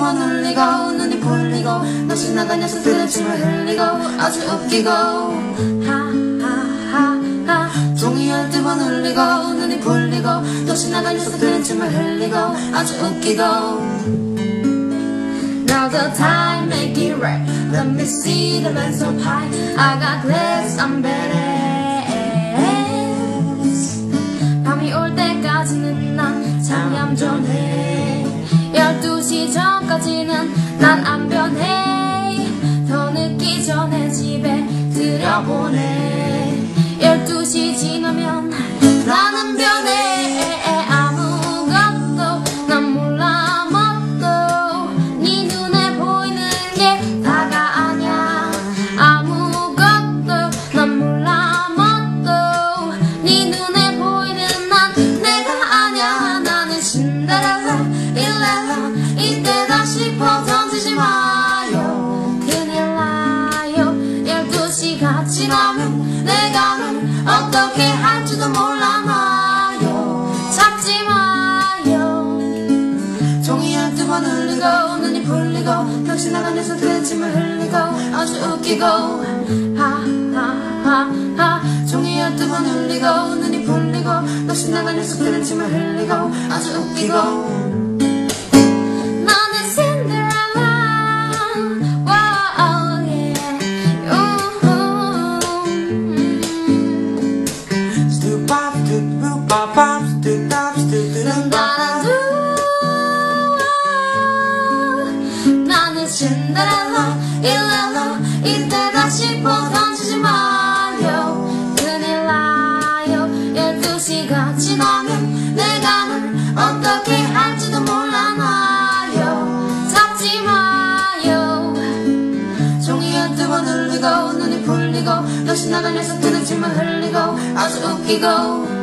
번 울리고 눈이 풀리고 넋이 나간 녀석들은 침을 흘리고 아주 웃기고 하하하하 종이 12번 울리고 눈이 풀리고 넋이 나간 녀석들은 침을 흘리고 아주 웃기고 Now the time, make it right. Let me see the man so high. I got glass, I'm badass. 밤이 올 때까지는 난 참 얌전해. 12시 전까지는 난 안 변해. 더 늦기 전에 집에 들여보내. 12시 지나면 나는 변해. 이때다 싶어 던지지 마요. 큰일 나요. 12시가 지나면 내가는 어떻게 할지도 몰라요. 잡지 마요. 종이 12번 울리고 눈이 풀리고 넋이 나간 녀석들은 침을 흘리고 아주 웃기고 하하하하 종이 12번 울리고 눈이 풀리고 넋이 나간 녀석들은 침을 흘리고 아주 웃기고 나는 신데렐라 일렐라 이때다 싶어 던지지 마요. 큰일 나요. 12시가 지나면 내가는 어떻게 할지도 몰라요. 잡지 마요. 종이 12번 울리고 눈이 풀리고 넋이 나간 녀석들은 침을 흘리고 아주 웃기고